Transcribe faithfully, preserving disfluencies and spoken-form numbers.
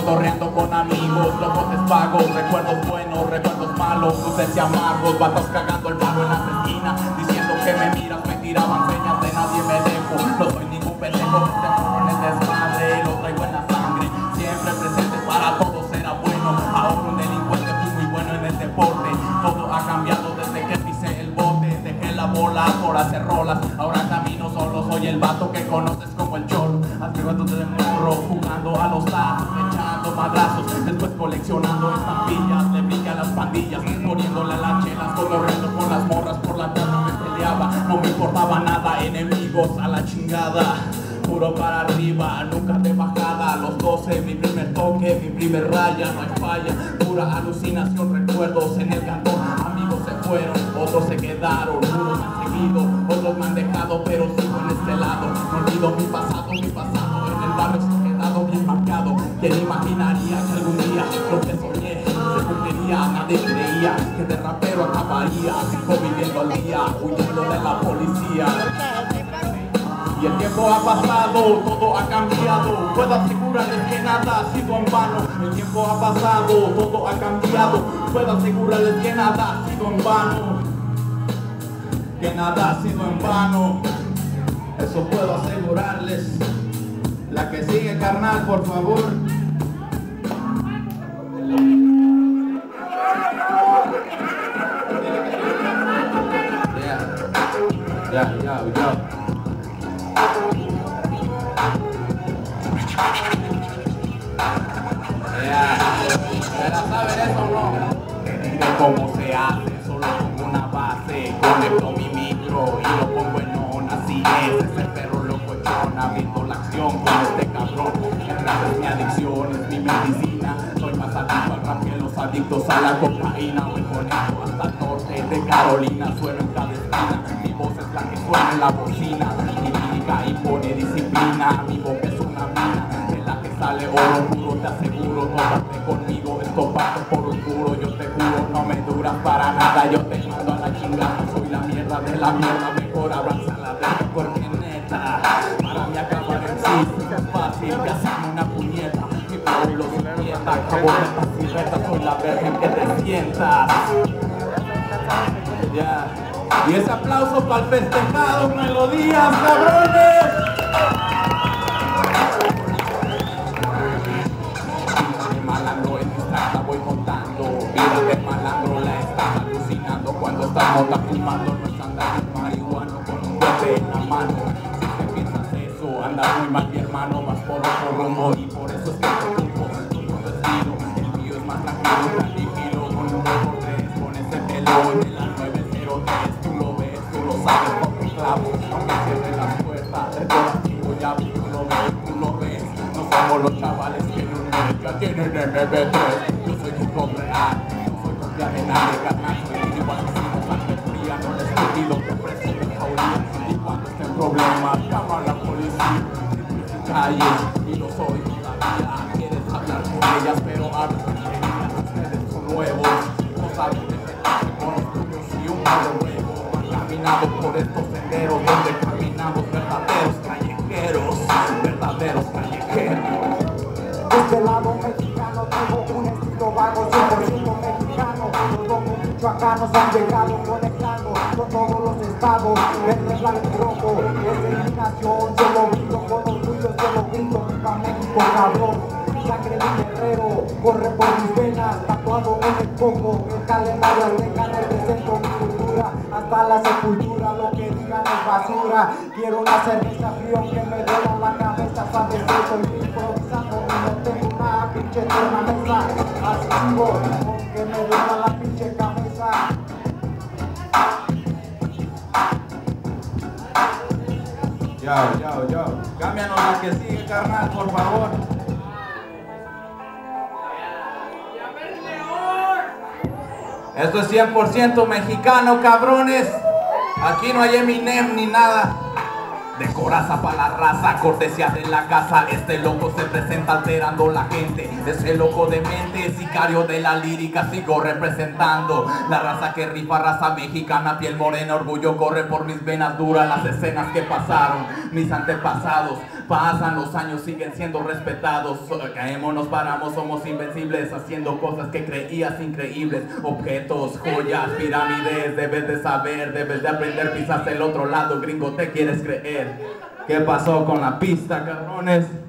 cotorreando con amigos, locos espagos, recuerdos buenos, recuerdos malos, luces y amargos, vatos cagando el palo en las esquinas, diciendo que me miras, me tiraban señas de nadie me dejo, no soy ningún pendejo, este morro en el desmadre, lo traigo en la sangre, siempre presente para todos era bueno, ahora un delincuente fui muy bueno en el deporte, todo ha cambiado desde que pisé el bote, dejé la bola por hacer rolas, ahora camino solo, soy el vato que conoces como el cholo, activándote de morro, jugando a los tazos, echando madrazos, después coleccionando estampillas, le brinca a las pandillas, poniéndole a las chelas, cotorreando con las morras, por la tarde me peleaba, no me importaba nada, enemigos a la chingada. Puro para arriba, nunca de bajada. A los doce, mi primer toque, mi primer raya, no hay falla. Pura alucinación, recuerdos en el cantón. Amigos se fueron, otros se quedaron. Unos me han seguido, otros me han dejado, pero sigo en este lado. No olvido mi pasado, mi pasado en el barrio se ha quedado bien marcado. ¿Quién imaginaría que algún día lo que soñé se cumpliría? Nadie creía que de rapero acabaría. Sigo viviendo al día, huyendo de la policía. Y el tiempo ha pasado, todo ha cambiado. Puedo asegurarles que nada ha sido en vano. El tiempo ha pasado, todo ha cambiado. Puedo asegurarles que nada ha sido en vano. Que nada ha sido en vano. Eso puedo asegurarles. La que sigue, carnal, por favor. Ya, ya, ya, ya. ¿Era saber eso o no? Te diré cómo se hace, solo pongo una base, conecto mi micro y lo pongo en on, así es, ese perro locochón, abriendo la acción con este cabrón, el rap es mi adicción, es mi medicina, soy más adicto al rap que los adictos a la cocaína, me conecto hasta el norte de Carolina, sueno en cada esquina, mi voz es la que suena en la bocina, mi lírica impone disciplina, mi boca es una mina, de la que sale oro puro, te aseguro, tópate conmigo, esto pasa por oscuro, yo te juro, no me duras para nada, yo te mando a la chingada, soy la mierda de la mierda, mejor abraza la verga porque neta, para mí acabar en sí, es fácil, que hacerme una puñeta, mi pueblo se quieta, acabo de esta sirreta, soy la verga en que te sientas, ya, yeah. Y ese aplauso para el festejado, melodías, cabrones. Voy contando, vida de malandro la estás alucinando cuando estás mota fumando, no es andar en marihuana con un golpe en la mano. Si te piensas eso, andas muy mal mi hermano, vas por otro rumbo y por eso es que te tumbo, tu vestido, el mío es más tranquilo, tranquilo, con un dos por tres, con ese pelo de la nueve cero tres, tú lo ves, tú lo sabes por tu clavo, aunque cierren las puertas, el colectivo ya tú lo ves, tú lo ves, no somos los chavales que en un mes ya tienen M P tres. Real, no soy copia de nadie, carnal, soy igual que si no sangre fría, no les pido que preso de jauría, y cuando estén problemas, llama a la policía, en calles, y lo soy todavía, quieres hablar con ellas, pero hablas con ellas, ustedes son nuevos, no saben defenderse con los tuyos y un par de huevos, han caminado por estos senderos, donde caminamos verdaderos callejeros, verdaderos callejeros. De este lado mexicano tengo un estilo vago, cien por ciento mexicano. Los locos michoacanos han llegado conectando con todos los estados. Verde, blanco y rojo, es de mi nación. Yo lo grito con los tuyos, yo lo grito, viva México, cabrón. Sangre de guerrero, corre por mis venas, tatuado en el coco, el calendario azteca, represento mi cultura, hasta la sepultura, lo que digan es basura. Quiero una cerveza fría que me duela la cabeza, sabes que estoy improvisando y no tengo una pinche tornamesa, así sigo, aunque me duela la pinche cabeza. Yo, yo, yo, cámbianos la que sigue, carnal, por favor. Esto es cien por ciento mexicano, cabrones. Aquí no hay Eminem ni nada. De coraza pa' la raza, cortesía de la casa. Este loco se presenta alterando la gente. Ese loco de mente, sicario de la lírica, sigo representando la raza que rifa, raza mexicana, piel morena, orgullo corre por mis venas duras. Las escenas que pasaron mis antepasados, Pasan los años, siguen siendo respetados. Caemos, nos paramos, somos invencibles, haciendo cosas que creías increíbles. Objetos, joyas, pirámides. Debes de saber, debes de aprender. Pisaste el otro lado, gringo, te quieres creer. ¿Qué pasó con la pista, cabrones?